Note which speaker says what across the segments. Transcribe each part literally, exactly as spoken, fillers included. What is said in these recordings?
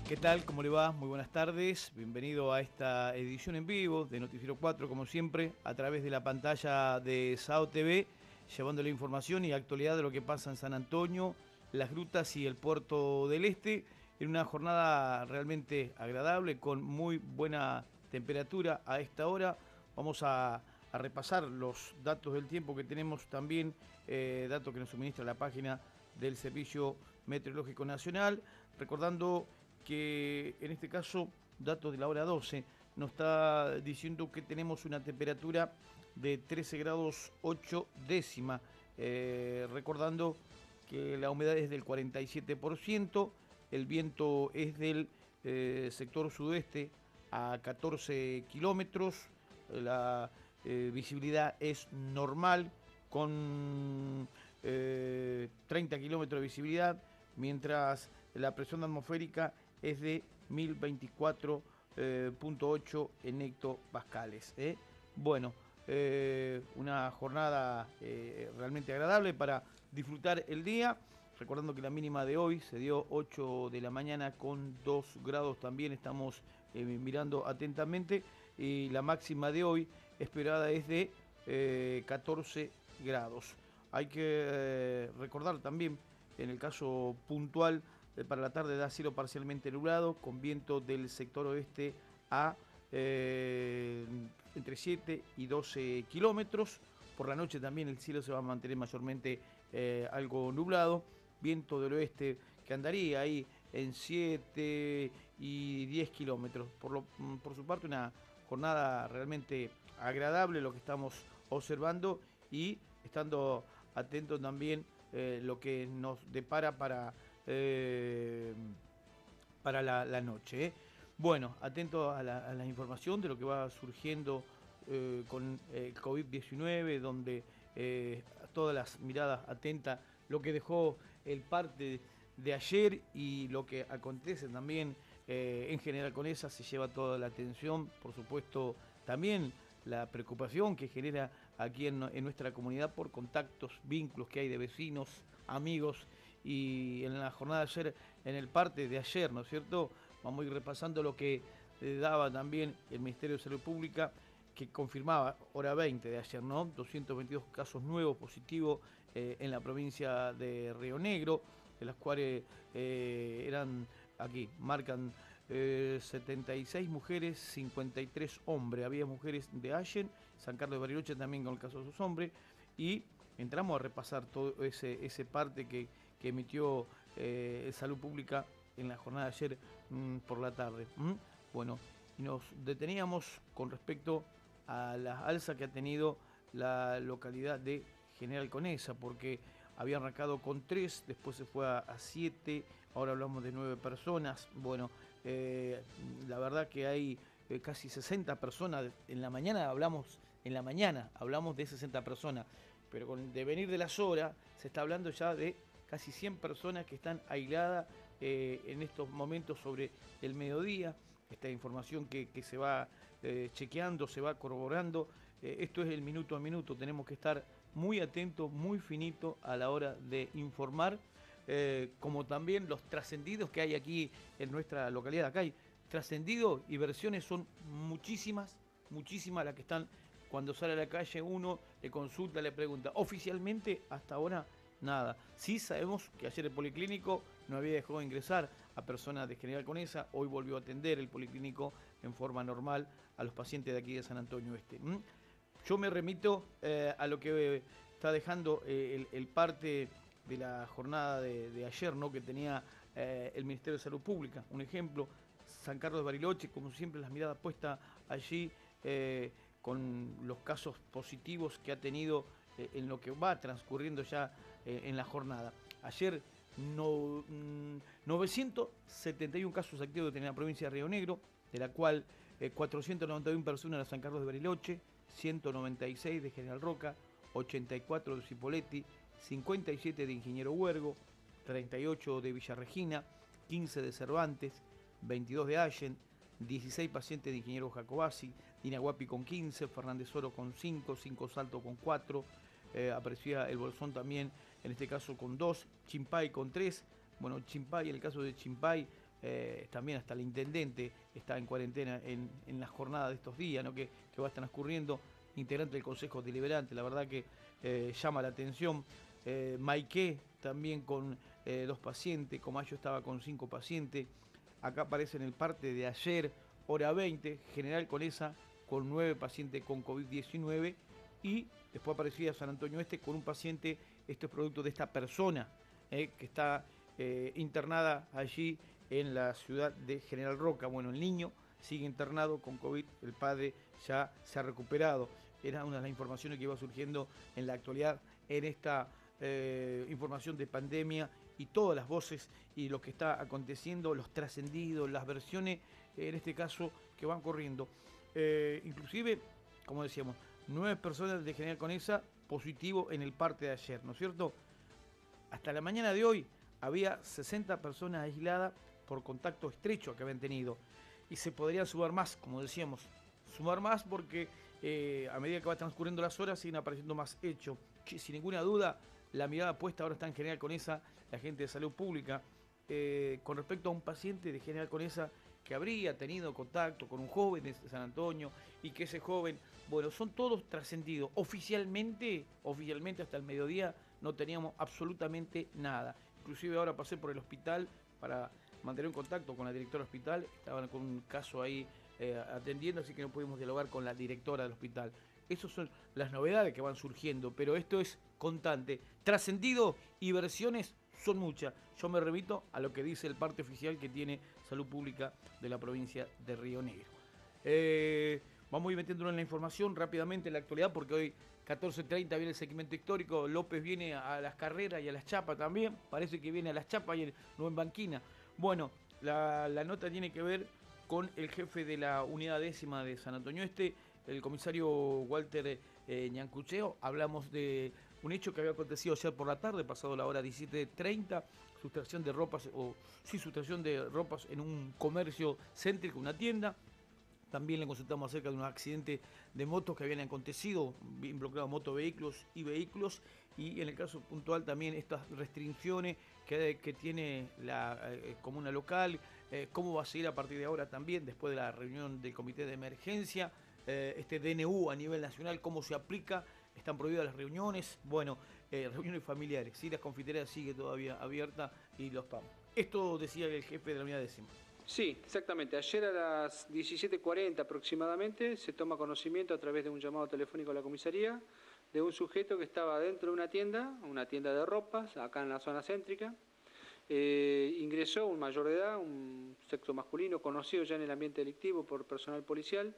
Speaker 1: ¿Qué tal? ¿Cómo le va? Muy buenas tardes. Bienvenido a esta edición en vivo de Noticiero cuatro, como siempre, a través de la pantalla de SAO T V, llevándole información y actualidad de lo que pasa en San Antonio, Las Grutas y el Puerto del Este, en una jornada realmente agradable, con muy buena temperatura a esta hora. Vamos a, a repasar los datos del tiempo que tenemos también, eh, datos que nos suministra la página del Servicio Meteorológico Nacional, recordando que en este caso, datos de la hora doce, nos está diciendo que tenemos una temperatura de trece grados ocho décima, eh, recordando que la humedad es del cuarenta y siete por ciento, el viento es del eh, sector sudoeste a catorce kilómetros, la eh, visibilidad es normal con eh, treinta kilómetros de visibilidad, mientras la presión atmosférica es de mil veinticuatro punto ocho en hectopascales. ¿eh? Bueno, eh, una jornada eh, realmente agradable para disfrutar el día. Recordando que la mínima de hoy se dio ocho de la mañana con dos grados, también estamos eh, mirando atentamente. Y la máxima de hoy esperada es de eh, catorce grados. Hay que eh, recordar también, en el caso puntual, para la tarde da cielo parcialmente nublado, con viento del sector oeste a eh, entre siete y doce kilómetros. Por la noche también el cielo se va a mantener mayormente eh, algo nublado. Viento del oeste que andaría ahí en siete y diez kilómetros. Por, lo, por su parte, una jornada realmente agradable lo que estamos observando y estando atentos también eh, lo que nos depara para Eh, para la, la noche. ¿eh? Bueno, atento a la, a la información de lo que va surgiendo eh, con el COVID diecinueve, donde eh, todas las miradas atentas, lo que dejó el parte de ayer y lo que acontece también eh, en general con esa, se lleva toda la atención, por supuesto, también la preocupación que genera aquí en, en nuestra comunidad por contactos, vínculos que hay de vecinos, amigos. Y en la jornada de ayer, en el parte de ayer, ¿no es cierto? Vamos a ir repasando lo que eh, daba también el Ministerio de Salud Pública, que confirmaba, hora veinte de ayer, ¿no? doscientos veintidós casos nuevos positivos eh, en la provincia de Río Negro, de las cuales eh, eran, aquí, marcan eh, setenta y seis mujeres, cincuenta y tres hombres. Había mujeres de Allen, San Carlos de Bariloche también con el caso de sus hombres, y entramos a repasar todo ese, ese parte que que emitió eh, Salud Pública en la jornada de ayer mmm, por la tarde. ¿Mm? Bueno, y nos deteníamos con respecto a la alza que ha tenido la localidad de General Conesa, porque había arrancado con tres, después se fue a, a siete, ahora hablamos de nueve personas. Bueno, eh, la verdad que hay eh, casi sesenta personas, en la mañana hablamos, en la mañana hablamos de sesenta personas, pero con el devenir de las horas se está hablando ya de casi cien personas que están aisladas eh, en estos momentos sobre el mediodía. Esta información que, que se va eh, chequeando, se va corroborando. Eh, esto es el minuto a minuto. Tenemos que estar muy atentos, muy finitos a la hora de informar, eh, como también los trascendidos que hay aquí en nuestra localidad. Acá hay trascendidos y versiones, son muchísimas, muchísimas las que están. Cuando sale a la calle uno le consulta, le pregunta. Oficialmente hasta ahora nada. Sí sabemos que ayer el Policlínico no había dejado de ingresar a personas de General Conesa, hoy volvió a atender el Policlínico en forma normal a los pacientes de aquí de San Antonio Este. ¿Mm? Yo me remito eh, a lo que eh, está dejando eh, el, el parte de la jornada de, de ayer, ¿no? Que tenía eh, el Ministerio de Salud Pública. Un ejemplo, San Carlos de Bariloche, como siempre las miradas puestas allí eh, con los casos positivos que ha tenido eh, en lo que va transcurriendo ya en la jornada. Ayer no, novecientos setenta y uno casos activos tenía la provincia de Río Negro, de la cual eh, cuatrocientas noventa y una personas de San Carlos de Bariloche, ciento noventa y seis de General Roca, ochenta y cuatro de Cipolletti, cincuenta y siete de Ingeniero Huergo, treinta y ocho de Villa Regina, quince de Cervantes, veintidós de Allen, dieciséis pacientes de Ingeniero Jacobasi, Dinaguapi con quince, Fernández Oro con cinco, cinco Salto con cuatro, eh, aparecía el Bolsón también, en este caso con dos, Chimpay con tres. Bueno, Chimpay, en el caso de Chimpay, eh, también hasta el intendente está en cuarentena en, en la jornada de estos días, ¿no? que, que va a estar transcurriendo, integrante del Consejo Deliberante, la verdad que eh, llama la atención. Eh, Maiqué también con eh, dos pacientes, Comayo estaba con cinco pacientes, acá aparece en el parte de ayer, hora veinte, General Conesa con nueve pacientes con COVID diecinueve y después aparecía San Antonio Este con un paciente, esto es producto de esta persona eh, que está eh, internada allí en la ciudad de General Roca. Bueno, el niño sigue internado con COVID, el padre ya se ha recuperado. Era una de las informaciones que iba surgiendo en la actualidad en esta eh, información de pandemia y todas las voces y lo que está aconteciendo, los trascendidos, las versiones, en este caso, que van corriendo. Eh, inclusive, como decíamos, nueve personas de General Conesa positivo en el parte de ayer, ¿no es cierto? Hasta la mañana de hoy había sesenta personas aisladas por contacto estrecho que habían tenido. Y se podrían sumar más, como decíamos. Sumar más porque eh, a medida que va transcurriendo las horas siguen apareciendo más hechos. Sin ninguna duda, la mirada puesta ahora está en General Conesa, la gente de salud pública, eh, con respecto a un paciente de General Conesa que habría tenido contacto con un joven de San Antonio y que ese joven, bueno, son todos trascendidos. Oficialmente, oficialmente hasta el mediodía no teníamos absolutamente nada. Inclusive ahora pasé por el hospital para mantener un contacto con la directora del hospital, estaban con un caso ahí eh, atendiendo, así que no pudimos dialogar con la directora del hospital. Esas son las novedades que van surgiendo, pero esto es constante. Trascendido y versiones son muchas. Yo me remito a lo que dice el parte oficial que tiene Salud Pública de la provincia de Río Negro. Eh, vamos a ir metiéndonos en la información rápidamente en la actualidad, porque hoy catorce treinta viene el segmento histórico. López viene a las carreras y a las chapas también. Parece que viene a las chapas y no en banquina. Bueno, la, la nota tiene que ver con el jefe de la unidad décima de San Antonio Este, el comisario Walter eh, Ñancucheo. Hablamos de un hecho que había acontecido ayer por la tarde, pasado la hora diecisiete treinta, sustracción de ropas, o sí, sustracción de ropas en un comercio céntrico, una tienda. También le consultamos acerca de un accidente de motos que habían acontecido, involucrado motovehículos y vehículos, y en el caso puntual también estas restricciones que, que tiene la eh, comuna local, eh, cómo va a seguir a partir de ahora también, después de la reunión del comité de emergencia, eh, este D N U a nivel nacional, cómo se aplica, están prohibidas las reuniones, bueno, eh, reuniones familiares, ¿sí? Las confiterías sigue todavía abierta y los P A M. Esto decía el jefe de la unidad décima.
Speaker 2: Sí, exactamente. Ayer a las diecisiete cuarenta aproximadamente se toma conocimiento a través de un llamado telefónico a la comisaría de un sujeto que estaba dentro de una tienda, una tienda de ropas, acá en la zona céntrica. Eh, ingresó un mayor de edad, un sexo masculino, conocido ya en el ambiente delictivo por personal policial.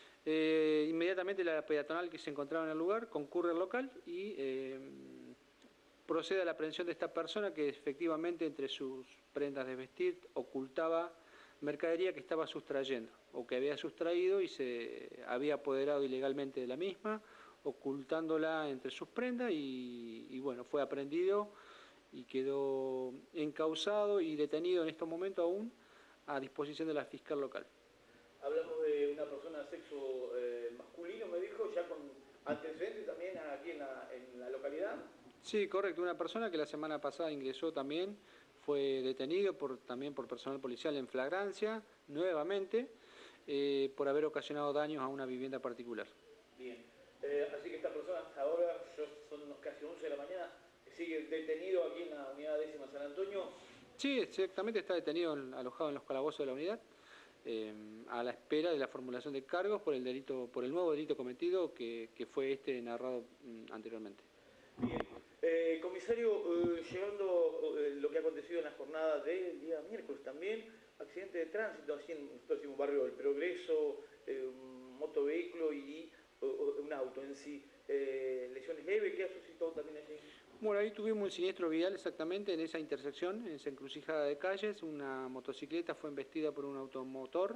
Speaker 2: Eh, inmediatamente la peatonal que se encontraba en el lugar concurre al local y eh, procede a la aprehensión de esta persona que efectivamente entre sus prendas de vestir ocultaba mercadería que estaba sustrayendo o que había sustraído y se había apoderado ilegalmente de la misma, ocultándola entre sus prendas y, y bueno, fue aprehendido y quedó encausado y detenido en estos momentos aún a disposición de la fiscal local.
Speaker 1: Hablamos de una persona de sexo eh, masculino, me dijo, ya con antecedentes también aquí en la, en la localidad.
Speaker 2: Sí, correcto, una persona que la semana pasada ingresó también, fue detenido por, también por personal policial en flagrancia, nuevamente, eh, por haber ocasionado daños a una vivienda particular.
Speaker 1: Bien, eh, así que esta persona hasta ahora, son casi once de la mañana, sigue detenido aquí en la unidad décima San Antonio.
Speaker 2: Sí, exactamente, está detenido, alojado en los calabozos de la unidad, eh, a la espera de la formulación de cargos por el delito, por el nuevo delito cometido que, que fue este narrado mm, anteriormente.
Speaker 1: Bien. Eh, comisario, eh, llegando eh, lo que ha acontecido en la jornada del día miércoles también, accidente de tránsito así en el próximo barrio del Progreso, eh, un motovehículo y uh, un auto en sí, eh, lesiones leves, ¿qué ha suscitado también allí?
Speaker 2: Bueno, ahí tuvimos un siniestro vial exactamente en esa intersección, en esa encrucijada de calles, una motocicleta fue embestida por un automotor,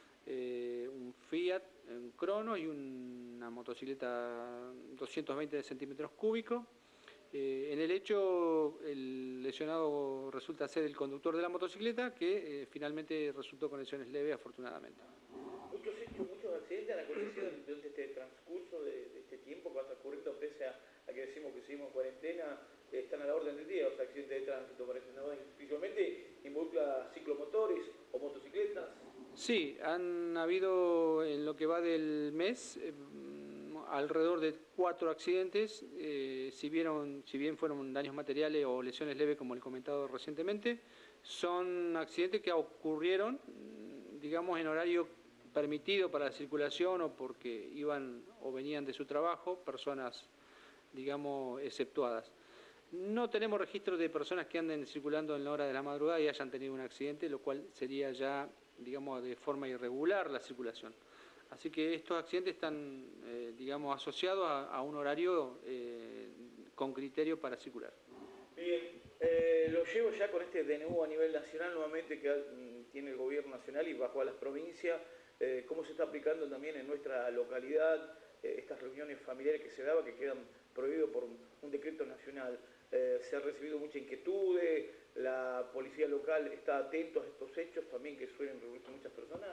Speaker 2: eh, un Fiat, un Crono y una motocicleta doscientos veinte centímetros cúbicos. Eh, en el hecho, el lesionado resulta ser el conductor de la motocicleta, que eh, finalmente resultó con lesiones leves, afortunadamente.
Speaker 1: Muchos hechos, muchos accidentes han acontecido durante este transcurso de, de este tiempo que va transcurriendo, pese a, a que decimos que seguimos en cuarentena, están a la orden del día los accidentes de tránsito, parece, ¿no? Principalmente involucra ciclomotores o motocicletas.
Speaker 2: Sí, han habido en lo que va del mes eh, alrededor de cuatro accidentes, eh, si, vieron, si bien fueron daños materiales o lesiones leves como el comentado recientemente, son accidentes que ocurrieron, digamos, en horario permitido para la circulación o porque iban o venían de su trabajo, personas, digamos, exceptuadas. No tenemos registro de personas que anden circulando en la hora de la madrugada y hayan tenido un accidente, lo cual sería ya, digamos, de forma irregular la circulación. Así que estos accidentes están, eh, digamos, asociados a, a un horario eh, con criterio para circular.
Speaker 1: Bien, eh, lo llevo ya con este D N U a nivel nacional nuevamente que tiene el gobierno nacional y bajo a las provincias, eh, cómo se está aplicando también en nuestra localidad eh, estas reuniones familiares que se daban, que quedan prohibidos por un, un decreto nacional. Eh, se han recibido muchas inquietudes, la policía local está atento a estos hechos también que suelen reunirse muchas personas.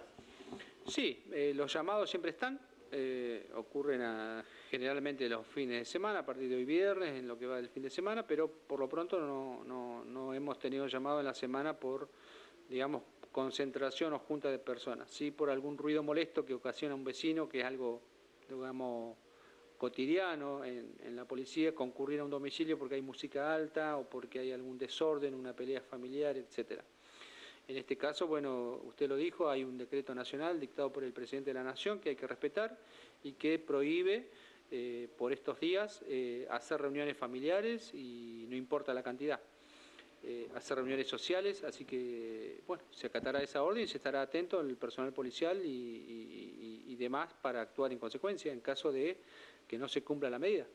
Speaker 2: Sí, eh, los llamados siempre están, eh, ocurren a, generalmente los fines de semana, a partir de hoy viernes, en lo que va del fin de semana, pero por lo pronto no, no, no hemos tenido llamado en la semana por, digamos, concentración o junta de personas. Sí, por algún ruido molesto que ocasiona un vecino, que es algo, digamos, cotidiano en, en la policía, concurrir a un domicilio porque hay música alta o porque hay algún desorden, una pelea familiar, etcétera. En este caso, bueno, usted lo dijo, hay un decreto nacional dictado por el presidente de la Nación que hay que respetar y que prohíbe eh, por estos días eh, hacer reuniones familiares y no importa la cantidad, eh, hacer reuniones sociales, así que, bueno, se acatará esa orden y se estará atento el personal policial y, y, y demás para actuar en consecuencia en caso de que no se cumpla la medida.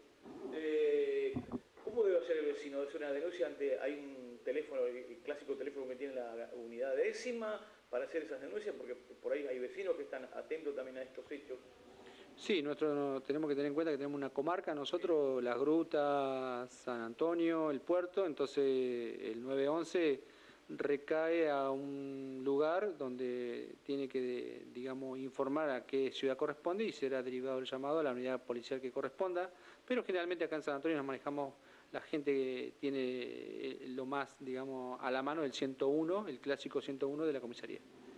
Speaker 1: Eh, ¿Cómo debe hacer el vecino? ¿Es una denuncia ante, hay un teléfono, el clásico teléfono que tiene la unidad décima para hacer esas denuncias? Porque por ahí hay vecinos que están atentos también a estos hechos.
Speaker 2: Sí, nosotros tenemos que tener en cuenta que tenemos una comarca, nosotros, Las Grutas, San Antonio, el puerto, entonces el nueve once recae a un lugar donde tiene que, digamos, informar a qué ciudad corresponde y será derivado el llamado a la unidad policial que corresponda, pero generalmente acá en San Antonio nos manejamos, la gente que tiene lo más, digamos, a la mano el ciento uno, el clásico ciento uno de la comisaría.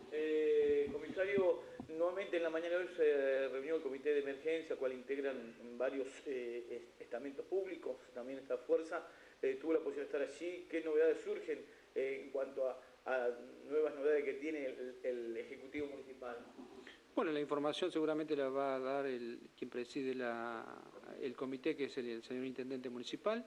Speaker 1: Eh, comisario, nuevamente en la mañana de hoy se reunió el comité de emergencia, cual integran varios eh, estamentos públicos, también esta fuerza. Eh, tuvo la posibilidad de estar allí. ¿Qué novedades surgen eh, en cuanto a, a nuevas novedades que tiene el, el Ejecutivo Municipal?
Speaker 2: Bueno, la información seguramente la va a dar el, quien preside la, el comité, que es el, el señor Intendente Municipal.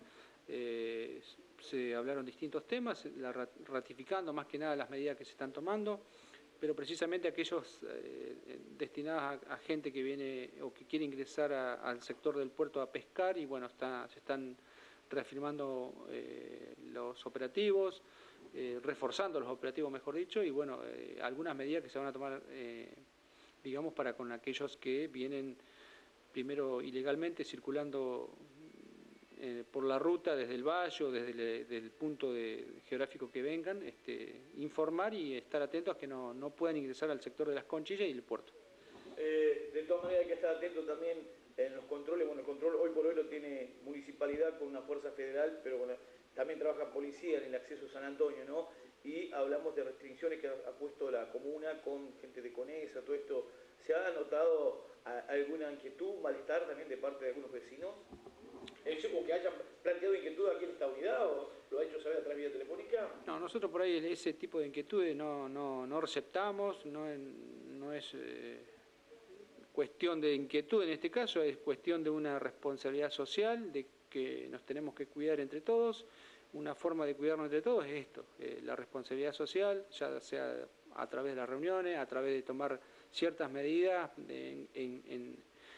Speaker 2: Eh, se hablaron distintos temas, la, ratificando más que nada las medidas que se están tomando, pero precisamente aquellos eh, destinados a, a gente que viene o que quiere ingresar a, al sector del puerto a pescar, y bueno, está, se están reafirmando eh, los operativos, eh, reforzando los operativos, mejor dicho, y bueno, eh, algunas medidas que se van a tomar, eh, digamos, para con aquellos que vienen primero ilegalmente circulando eh, por la ruta desde el valle o desde, le, desde el punto de, geográfico que vengan, este, informar y estar atentos a que no, no puedan ingresar al sector de las Conchillas y el puerto.
Speaker 1: Eh, de todas maneras hay que estar atento también en los controles. Bueno, el control hoy por hoy lo tiene municipalidad con una fuerza federal, pero bueno, también trabaja policía en el acceso a San Antonio, ¿no? Y hablamos de restricciones que ha, ha puesto la comuna con gente de CONESA, todo esto. ¿Se ha notado a, alguna inquietud, malestar también de parte de algunos vecinos? ¿O que hayan planteado inquietud aquí en esta unidad o lo ha hecho saber a través de vía telefónica?
Speaker 2: No, nosotros por ahí ese tipo de inquietudes no, no, no receptamos, no, no es eh, cuestión de inquietud en este caso, es cuestión de una responsabilidad social, de que nos tenemos que cuidar entre todos. Una forma de cuidarnos entre todos es esto, eh, la responsabilidad social, ya sea a través de las reuniones, a través de tomar ciertas medidas en, en, en,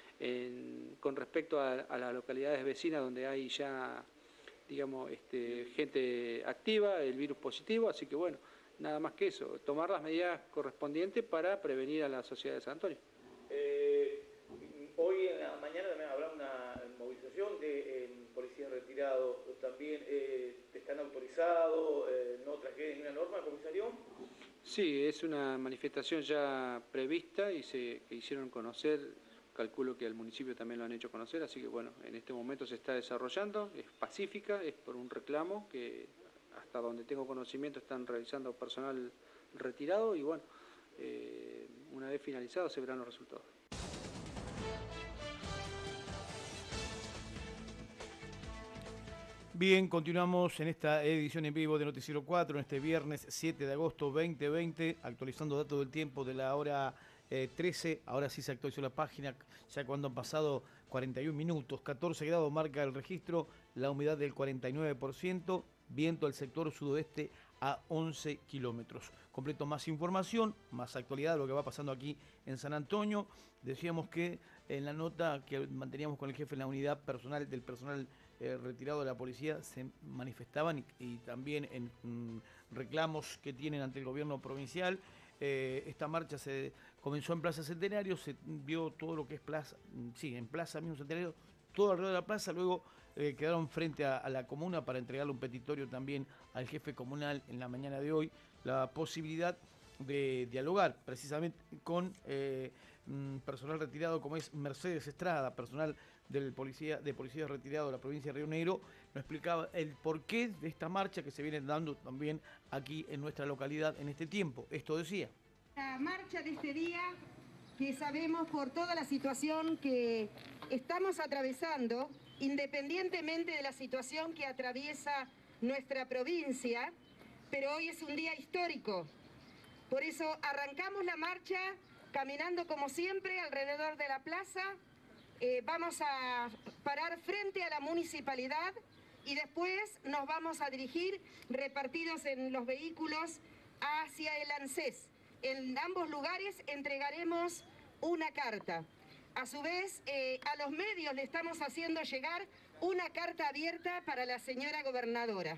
Speaker 2: en, con respecto a, a las localidades vecinas donde hay ya, digamos, este, gente activa, el virus positivo, así que bueno, nada más que eso, tomar las medidas correspondientes para prevenir a la sociedad de San Antonio.
Speaker 1: Eh, hoy en la mañana también habrá una movilización de eh, policías retirados, también eh, están autorizados, eh, no trajeron ninguna norma, comisario.
Speaker 2: Sí, es una manifestación ya prevista y se que hicieron conocer calculo que al municipio también lo han hecho conocer, así que bueno, en este momento se está desarrollando, es pacífica, es por un reclamo que hasta donde tengo conocimiento están realizando personal retirado y bueno, eh, una vez finalizado se verán los resultados.
Speaker 1: Bien, continuamos en esta edición en vivo de Noticiero cuatro, en este viernes siete de agosto veinte veinte, actualizando datos del tiempo de la hora eh, trece, ahora sí se actualizó la página, ya cuando han pasado cuarenta y un minutos, catorce grados marca el registro, la humedad del cuarenta y nueve por ciento, viento al sector sudoeste a once kilómetros. Completo más información, más actualidad de lo que va pasando aquí en San Antonio. Decíamos que en la nota que manteníamos con el jefe en la unidad personal del personal eh, retirado de la policía se manifestaban y, y también en mm, reclamos que tienen ante el gobierno provincial. Eh, esta marcha se comenzó en Plaza Centenario, se vio todo lo que es plaza, sí, en Plaza mismo Centenario, todo alrededor de la plaza, luego eh, quedaron frente a, a la comuna para entregarle un petitorio también al jefe comunal en la mañana de hoy, la posibilidad de dialogar precisamente con eh, personal retirado como es Mercedes Estrada, personal del policía, de policía retirado de la provincia de Río Negro, nos explicaba el porqué de esta marcha que se viene dando también aquí en nuestra localidad en este tiempo. Esto decía.
Speaker 3: La marcha de este día, que sabemos por toda la situación que estamos atravesando, independientemente de la situación que atraviesa nuestra provincia, pero hoy es un día histórico. Por eso arrancamos la marcha caminando como siempre alrededor de la plaza. Eh, vamos a parar frente a la municipalidad y después nos vamos a dirigir repartidos en los vehículos hacia el ANSES. En ambos lugares entregaremos una carta. A su vez, eh, a los medios le estamos haciendo llegar una carta abierta para la señora gobernadora.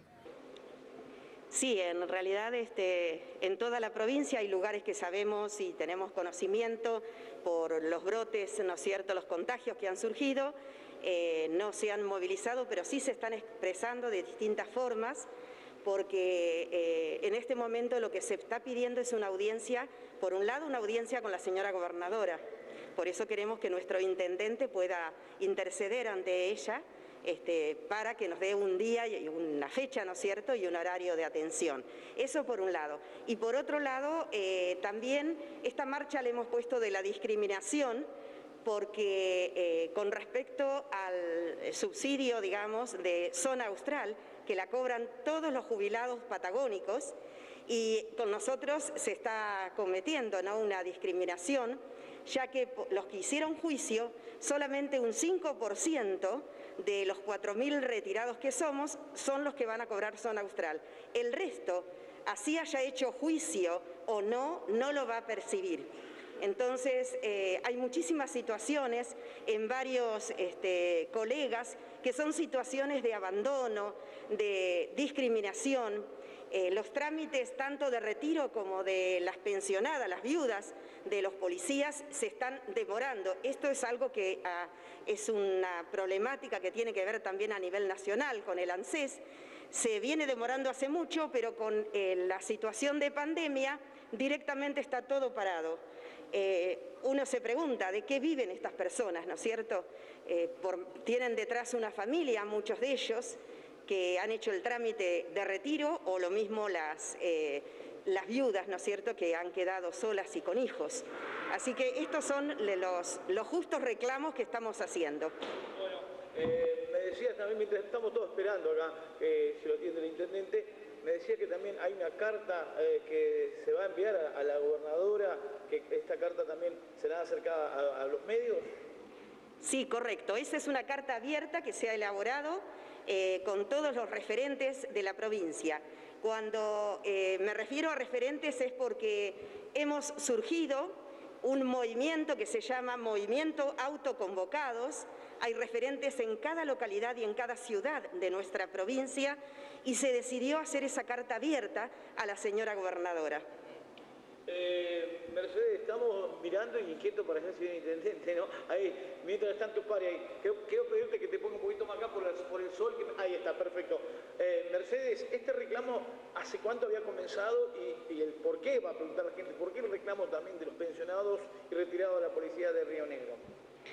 Speaker 4: Sí, en realidad este, en toda la provincia hay lugares que sabemos y tenemos conocimiento por los brotes, ¿no es cierto?, los contagios que han surgido, eh, no se han movilizado, pero sí se están expresando de distintas formas, porque eh, en este momento lo que se está pidiendo es una audiencia, por un lado una audiencia con la señora gobernadora, por eso queremos que nuestro intendente pueda interceder ante ella, Este, para que nos dé un día y una fecha, ¿no es cierto?, y un horario de atención. Eso por un lado. Y por otro lado, eh, también esta marcha le hemos puesto de la discriminación, porque eh, con respecto al subsidio, digamos, de zona austral, que la cobran todos los jubilados patagónicos, y con nosotros se está cometiendo, ¿no?, una discriminación, ya que los que hicieron juicio, solamente un cinco por ciento de los cuatro mil retirados que somos son los que van a cobrar zona austral. El resto, así haya hecho juicio o no, no lo va a percibir. Entonces, eh, hay muchísimas situaciones en varios este, colegas que son situaciones de abandono, de discriminación. Eh, los trámites tanto de retiro como de las pensionadas, las viudas de los policías, se están demorando. Esto es algo que ah, es una problemática que tiene que ver también a nivel nacional con el ANSES. Se viene demorando hace mucho, pero con eh, la situación de pandemia directamente está todo parado. Eh, uno se pregunta de qué viven estas personas, ¿no es cierto? Eh, por, tienen detrás una familia, muchos de ellos, que han hecho el trámite de retiro, o lo mismo las, eh, las viudas, ¿no es cierto?, que han quedado solas y con hijos. Así que estos son los, los justos reclamos que estamos haciendo.
Speaker 1: Bueno, eh, me decías también, mientras estamos todos esperando acá, que se lo atiende el intendente, me decía que también hay una carta eh, que se va a enviar a, a la gobernadora, que esta carta también será acercada a, a los medios.
Speaker 4: Sí, correcto. Esa es una carta abierta que se ha elaborado eh, con todos los referentes de la provincia. Cuando eh, me refiero a referentes es porque hemos surgido un movimiento que se llama Movimiento Autoconvocados. Hay referentes en cada localidad y en cada ciudad de nuestra provincia y se decidió hacer esa carta abierta a la señora gobernadora.
Speaker 1: Eh, Mercedes, estamos mirando y inquieto para ser señor intendente, ¿no? Ahí, mientras están tus pares ahí, quiero, quiero pedirte que te ponga un poquito más acá por el, por el sol. Que, ahí está, perfecto. Eh, Mercedes, este reclamo, ¿hace cuánto había comenzado y, y el por qué? Va a preguntar la gente, ¿por qué el reclamo también de los pensionados y retirados de la policía de Río Negro?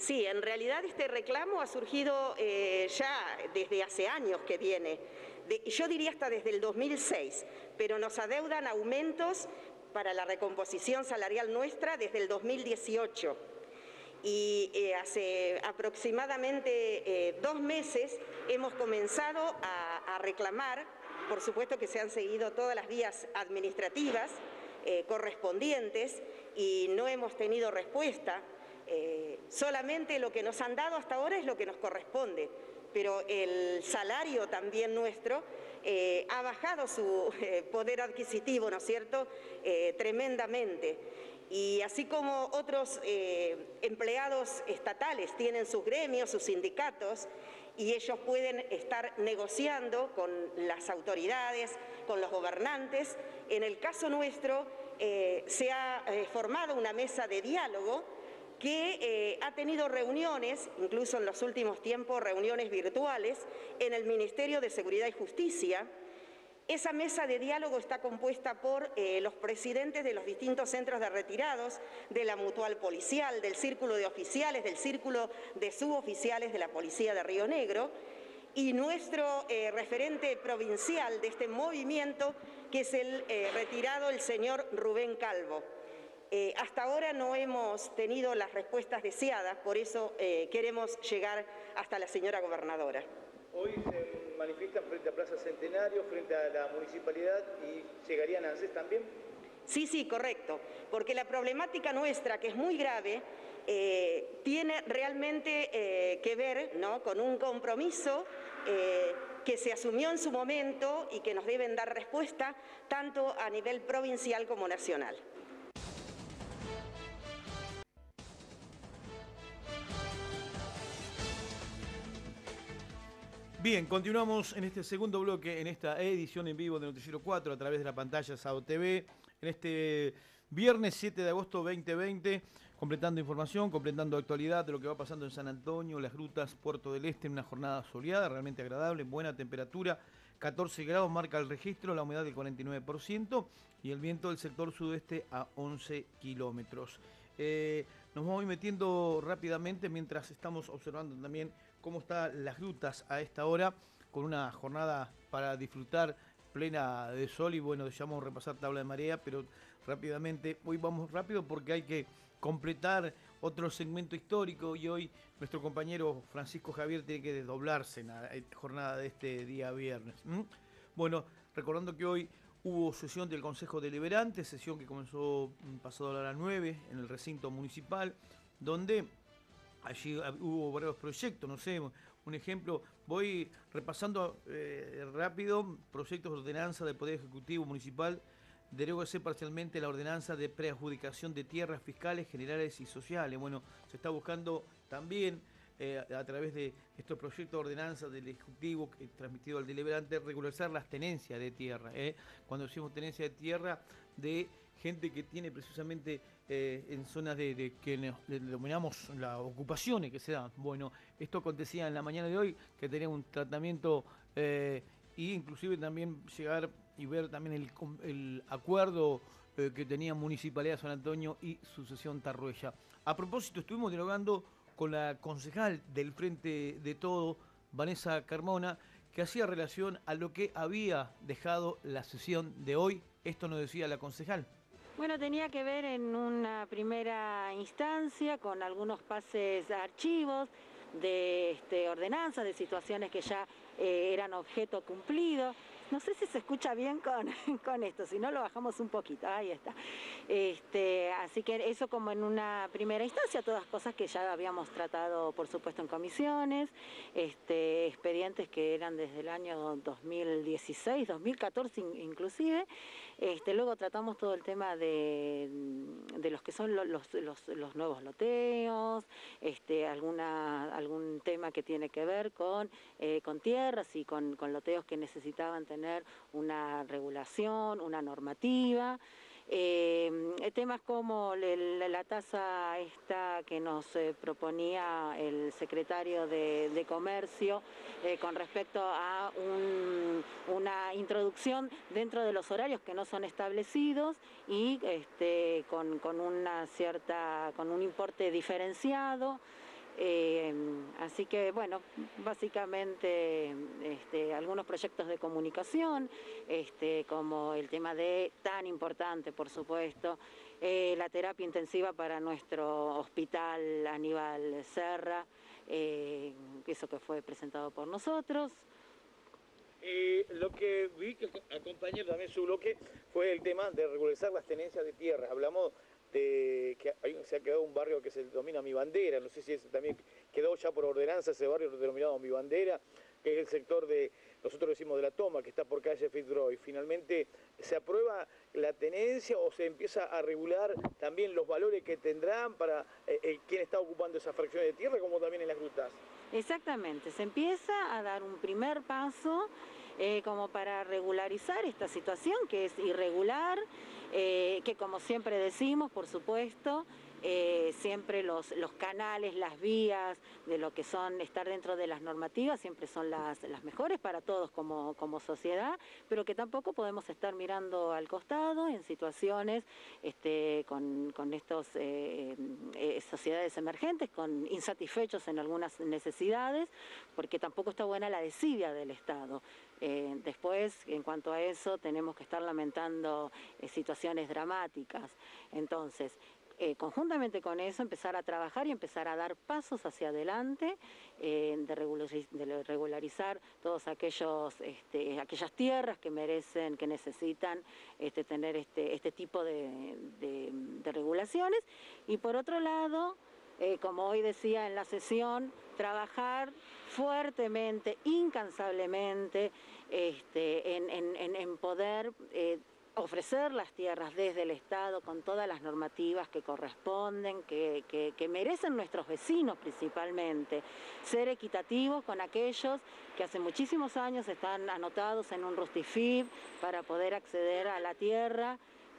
Speaker 4: Sí, en realidad este reclamo ha surgido eh, ya desde hace años que viene, de, yo diría hasta desde el dos mil seis, pero nos adeudan aumentos para la recomposición salarial nuestra desde el dos mil dieciocho. Y eh, hace aproximadamente eh, dos meses hemos comenzado a, a reclamar, por supuesto que se han seguido todas las vías administrativas eh, correspondientes y no hemos tenido respuesta. Eh, solamente lo que nos han dado hasta ahora es lo que nos corresponde, pero el salario también nuestro eh, ha bajado su eh, poder adquisitivo, ¿no es cierto?, eh, tremendamente. Y así como otros eh, empleados estatales tienen sus gremios, sus sindicatos, y ellos pueden estar negociando con las autoridades, con los gobernantes, en el caso nuestro eh, se ha eh, formado una mesa de diálogo que eh, ha tenido reuniones, incluso en los últimos tiempos reuniones virtuales, en el Ministerio de Seguridad y Justicia. Esa mesa de diálogo está compuesta por eh, los presidentes de los distintos centros de retirados, de la Mutual Policial, del Círculo de Oficiales, del Círculo de Suboficiales de la Policía de Río Negro, y nuestro eh, referente provincial de este movimiento, que es el eh, retirado, el señor Rubén Calvo. Eh, hasta ahora no hemos tenido las respuestas deseadas, por eso eh, queremos llegar hasta la señora gobernadora.
Speaker 1: Hoy se manifiestan frente a Plaza Centenario, frente a la municipalidad, y llegarían a ANSES también.
Speaker 4: Sí, sí, correcto, porque la problemática nuestra, que es muy grave, eh, tiene realmente eh, que ver, ¿no?, con un compromiso eh, que se asumió en su momento y que nos deben dar respuesta tanto a nivel provincial como nacional.
Speaker 1: Bien, continuamos en este segundo bloque, en esta edición en vivo de Noticiero cuatro a través de la pantalla S A O T V, en este viernes siete de agosto veinte veinte, completando información, completando actualidad de lo que va pasando en San Antonio, Las Grutas, Puerto del Este, en una jornada soleada, realmente agradable, buena temperatura, catorce grados marca el registro, la humedad del cuarenta y nueve por ciento y el viento del sector sudeste a once kilómetros. Eh, nos vamos a ir metiendo rápidamente mientras estamos observando también cómo están Las Grutas a esta hora, con una jornada para disfrutar plena de sol y bueno, ya vamos a repasar tabla de marea, pero rápidamente, hoy vamos rápido porque hay que completar otro segmento histórico y hoy nuestro compañero Francisco Javier tiene que desdoblarse en la jornada de este día viernes. ¿Mm? Bueno, recordando que hoy hubo sesión del Consejo Deliberante, sesión que comenzó pasado a las nueve en el recinto municipal, donde allí hubo varios proyectos, no sé, un ejemplo, voy repasando eh, rápido, proyectos de ordenanza del Poder Ejecutivo Municipal, derógase parcialmente la ordenanza de preadjudicación de tierras fiscales, generales y sociales. Bueno, se está buscando también, eh, a través de estos proyectos de ordenanza del Ejecutivo eh, transmitido al deliberante, regularizar las tenencias de tierra. Eh. Cuando decimos tenencia de tierra, de gente que tiene precisamente eh, en zonas de, de que le denominamos las ocupaciones que se dan. Bueno, esto acontecía en la mañana de hoy, que tenía un tratamiento eh, e inclusive también llegar y ver también el, el acuerdo eh, que tenía Municipalidad de San Antonio y Sucesión Tarruella. A propósito, estuvimos dialogando con la concejal del Frente de Todo, Vanessa Carmona, que hacía relación a lo que había dejado la sesión de hoy. Esto nos decía la concejal.
Speaker 5: Bueno, tenía que ver en una primera instancia con algunos pases a archivos de este, ordenanzas, de situaciones que ya eh, eran objeto cumplido. No sé si se escucha bien con, con esto, si no lo bajamos un poquito, ahí está. Este, así que eso como en una primera instancia, todas cosas que ya habíamos tratado, por supuesto, en comisiones, este, expedientes que eran desde el año dos mil dieciséis, dos mil catorce inclusive. Este, luego tratamos todo el tema de, de los que son los, los, los nuevos loteos, este, alguna, algún tema que tiene que ver con, eh, con tierras y con, con loteos que necesitaban tener una regulación, una normativa. Eh, temas como el, la tasa esta que nos eh, proponía el secretario de, de Comercio eh, con respecto a un, una introducción dentro de los horarios que no son establecidos y este, con, con una cierta, con un importe diferenciado. Eh, así que, bueno, básicamente este, algunos proyectos de comunicación, este, como el tema de, tan importante por supuesto, eh, la terapia intensiva para nuestro hospital Aníbal Serra, eh, eso que fue presentado por nosotros.
Speaker 1: Eh, lo que vi que acompañó también su bloque fue el tema de regularizar las tenencias de tierras. Hablamos de que hay, se ha quedado un barrio que se denomina Mi Bandera, no sé si es, también quedó ya por ordenanza ese barrio denominado Mi Bandera, que es el sector de, nosotros decimos de La Toma, que está por calle Fitzroy. Finalmente, ¿se aprueba la tenencia o se empieza a regular también los valores que tendrán para eh, eh, quién está ocupando esas fracciones de tierra, como también en las grutas?
Speaker 5: Exactamente, se empieza a dar un primer paso eh, como para regularizar esta situación que es irregular, eh, que como siempre decimos, por supuesto, eh, siempre los, los canales, las vías de lo que son estar dentro de las normativas siempre son las, las mejores para todos como, como sociedad, pero que tampoco podemos estar mirando al costado en situaciones este, con, con estos eh, eh, sociedades emergentes, con insatisfechos en algunas necesidades, porque tampoco está buena la desidia del Estado. Eh, después, en cuanto a eso, tenemos que estar lamentando eh, situaciones dramáticas. Entonces, Eh, conjuntamente con eso, empezar a trabajar y empezar a dar pasos hacia adelante, eh, de, regulariz de regularizar todas aquellos, este, aquellas tierras que merecen, que necesitan este, tener este, este tipo de, de, de regulaciones. Y por otro lado, eh, como hoy decía en la sesión, trabajar fuertemente, incansablemente, este, en, en, en poder eh, ofrecer las tierras desde el Estado con todas las normativas que corresponden, que, que, que merecen nuestros vecinos principalmente, ser equitativos con aquellos que hace muchísimos años están anotados en un Rustifib para poder acceder a la tierra,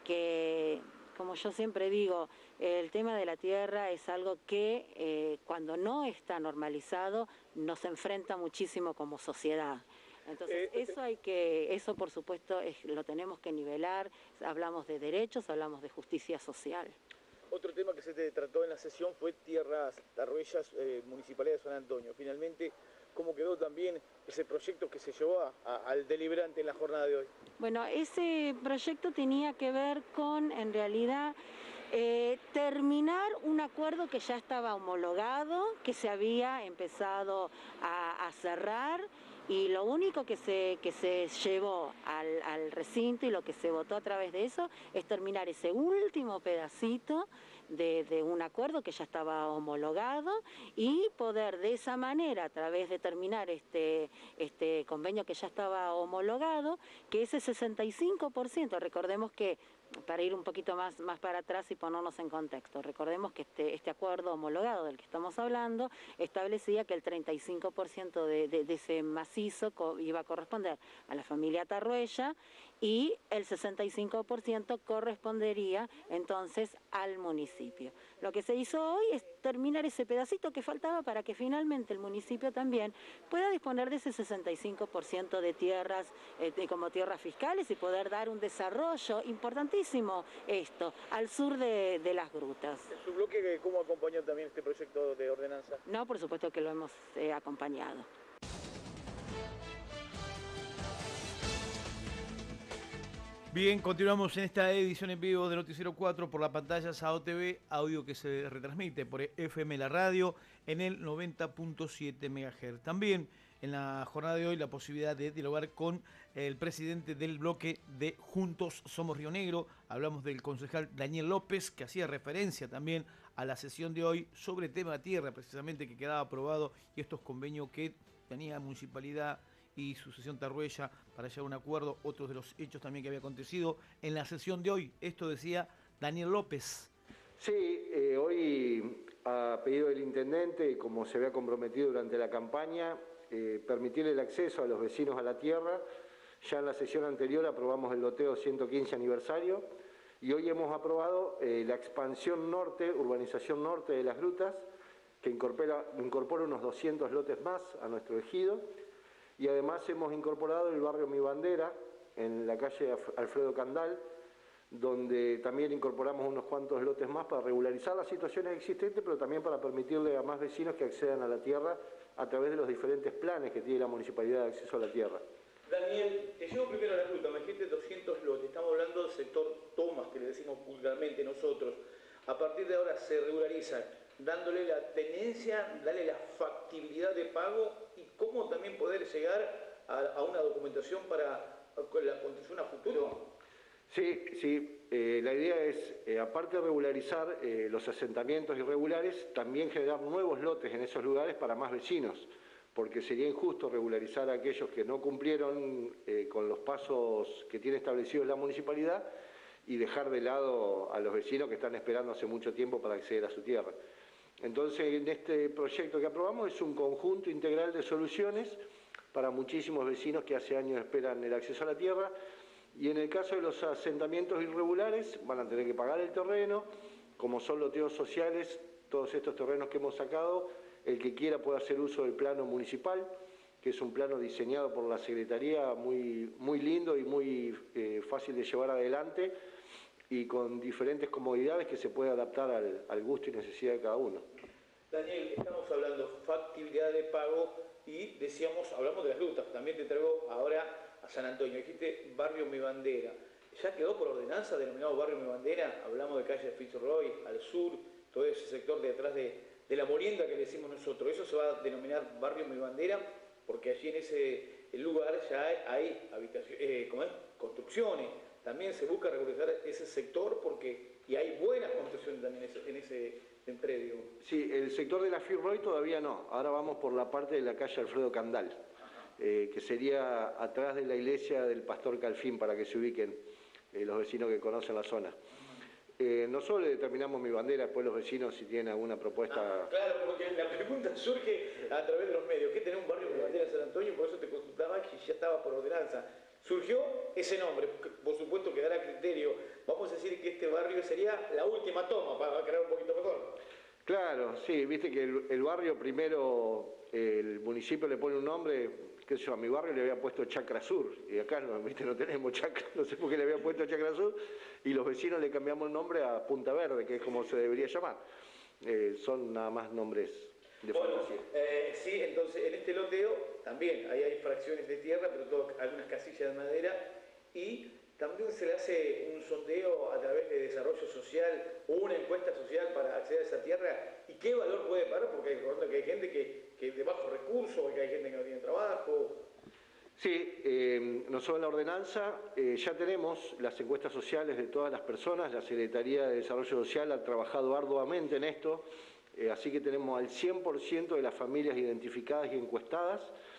Speaker 5: que, como yo siempre digo, el tema de la tierra es algo que eh, cuando no está normalizado nos enfrenta muchísimo como sociedad. Entonces, eso hay que, eso por supuesto es, lo tenemos que nivelar, hablamos de derechos, hablamos de justicia social.
Speaker 1: Otro tema que se te trató en la sesión fue tierras tarruellas eh, municipalidad de San Antonio. Finalmente, ¿cómo quedó también ese proyecto que se llevó a, a, al deliberante en la jornada de hoy?
Speaker 5: Bueno, ese proyecto tenía que ver con, en realidad, Eh, terminar un acuerdo que ya estaba homologado, que se había empezado a, a cerrar, y lo único que se, que se llevó al, al recinto y lo que se votó a través de eso es terminar ese último pedacito de, de un acuerdo que ya estaba homologado y poder de esa manera, a través de terminar este, este convenio que ya estaba homologado, que ese sesenta y cinco por ciento, recordemos que para ir un poquito más, más para atrás y ponernos en contexto. Recordemos que este, este acuerdo homologado del que estamos hablando establecía que el treinta y cinco por ciento de, de, de ese macizo iba a corresponder a la familia Tarruella y el sesenta y cinco por ciento correspondería entonces al municipio. Lo que se hizo hoy es terminar ese pedacito que faltaba para que finalmente el municipio también pueda disponer de ese sesenta y cinco por ciento de tierras eh, de, como tierras fiscales y poder dar un desarrollo importantísimo esto al sur de, de las grutas.
Speaker 1: ¿Su bloque cómo acompañó también este proyecto de ordenanza?
Speaker 5: No, por supuesto que lo hemos eh, acompañado.
Speaker 1: Bien, continuamos en esta edición en vivo de Noticiero cuatro por la pantalla S A O T V, audio que se retransmite por F M La Radio en el noventa punto siete megahertz. También en la jornada de hoy la posibilidad de dialogar con el presidente del bloque de Juntos Somos Río Negro. Hablamos del concejal Daniel López, que hacía referencia también a la sesión de hoy sobre el tema de tierra, precisamente que quedaba aprobado, y estos convenios que tenía Municipalidad y Sucesión Tarruella para llegar a un acuerdo, otros de los hechos también que había acontecido en la sesión de hoy. Esto decía Daniel López.
Speaker 6: Sí, eh, hoy a pedido del intendente, como se había comprometido durante la campaña, eh, permitir el acceso a los vecinos a la tierra. Ya en la sesión anterior aprobamos el loteo ciento quince aniversario y hoy hemos aprobado eh, la expansión norte, urbanización norte de las grutas, que incorpora, incorpora unos doscientos lotes más a nuestro ejido. Y además hemos incorporado el barrio Mi Bandera, en la calle Alfredo Candal, donde también incorporamos unos cuantos lotes más para regularizar las situaciones existentes, pero también para permitirle a más vecinos que accedan a la tierra a través de los diferentes planes que tiene la Municipalidad de acceso a la tierra.
Speaker 1: Daniel, te llevo primero a la ruta, me dijiste doscientos lotes, estamos hablando del sector tomas, que le decimos vulgarmente nosotros. A partir de ahora se regularizan, dándole la tenencia, darle la factibilidad de pago y cómo también poder llegar a, a una documentación para la construcción a futuro.
Speaker 6: Sí, sí. Eh, la idea es, eh, aparte de regularizar eh, los asentamientos irregulares, también generar nuevos lotes en esos lugares para más vecinos, porque sería injusto regularizar a aquellos que no cumplieron eh, con los pasos que tiene establecidos la municipalidad y dejar de lado a los vecinos que están esperando hace mucho tiempo para acceder a su tierra. Entonces, en este proyecto que aprobamos es un conjunto integral de soluciones para muchísimos vecinos que hace años esperan el acceso a la tierra. Y en el caso de los asentamientos irregulares, van a tener que pagar el terreno, como son loteos sociales, todos estos terrenos que hemos sacado, el que quiera puede hacer uso del plano municipal, que es un plano diseñado por la Secretaría, muy, muy lindo y muy eh, fácil de llevar adelante, y con diferentes comodidades que se puede adaptar al, al gusto y necesidad de cada uno.
Speaker 1: Daniel, estamos hablando factibilidad de pago y decíamos, hablamos de las rutas, también te traigo ahora a San Antonio, dijiste Barrio Mi Bandera. ¿Ya quedó por ordenanza denominado Barrio Mi Bandera? Hablamos de calle Fitzroy, al sur, todo ese sector de atrás de, de la molienda que le decimos nosotros. Eso se va a denominar Barrio Mi Bandera porque allí en ese lugar ya hay, hay habitaciones, eh, ¿cómo es? Construcciones. También se busca regularizar ese sector porque y hay buenas construcciones también en ese, en ese en predio.
Speaker 6: Sí, el sector de la Fitzroy todavía no. Ahora vamos por la parte de la calle Alfredo Candal. Eh, que sería atrás de la iglesia del Pastor Calfín, para que se ubiquen eh, los vecinos que conocen la zona. Eh, nosotros le determinamos Mi Bandera, después los vecinos si tienen alguna propuesta...
Speaker 1: Ah, claro, porque la pregunta surge a través de los medios. ¿Qué tenés un barrio Mi Bandera en San Antonio? Por eso te consultaba que ya estaba por ordenanza. Surgió ese nombre, por supuesto que dará criterio. Vamos a decir que este barrio sería la última toma, para crear un poquito mejor.
Speaker 6: Claro, sí, viste que el, el barrio primero, eh, el municipio le pone un nombre... qué sé yo, a mi barrio le había puesto Chacra Sur, y acá no, ¿viste? No tenemos Chacra, no sé por qué le había puesto Chacra Sur, y los vecinos le cambiamos el nombre a Punta Verde, que es como se debería llamar. Eh, son nada más nombres de
Speaker 1: bueno,
Speaker 6: fantasía.
Speaker 1: Eh, sí, entonces en este loteo también ahí hay fracciones de tierra, pero todo, algunas casillas de madera, y también se le hace un sondeo a través de desarrollo social o una encuesta social para acceder a esa tierra, y qué valor puede pagar, porque hay, que hay gente que, que de bajos recursos, que hay gente que no tiene trabajo.
Speaker 6: Sí, eh, nosotros en la ordenanza eh, ya tenemos las encuestas sociales de todas las personas, la Secretaría de Desarrollo Social ha trabajado arduamente en esto, eh, así que tenemos al cien por ciento de las familias identificadas y encuestadas,